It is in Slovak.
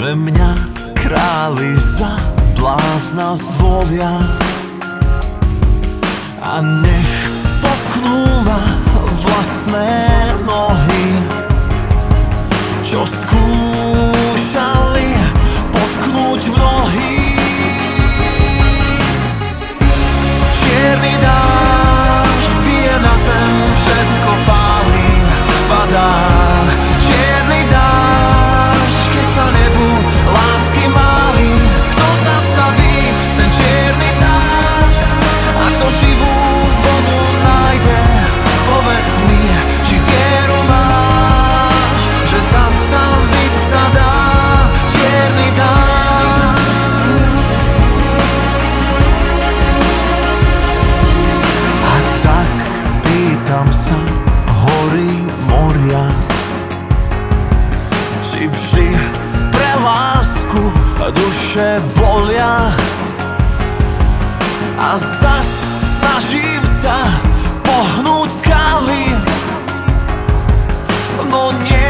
že mňa králi za blázna zvolia a nech potknú ma vlastné nohy, čo skúšali potknúť mnohí. Čierny dážď bije na zem, všetko pálí, padá. Čierny dážď, keď sa nebu lásky máli. Kto zastaví ten čierny dážď a kto živú vodu nájde? Povedz mi, či vieru máš, že zastaviť sa dá čierny dážď. A tak pýtam sa hory moria, či vždy pre lásku duše bolia. A zas snažím sa pohnúť skaly, no nie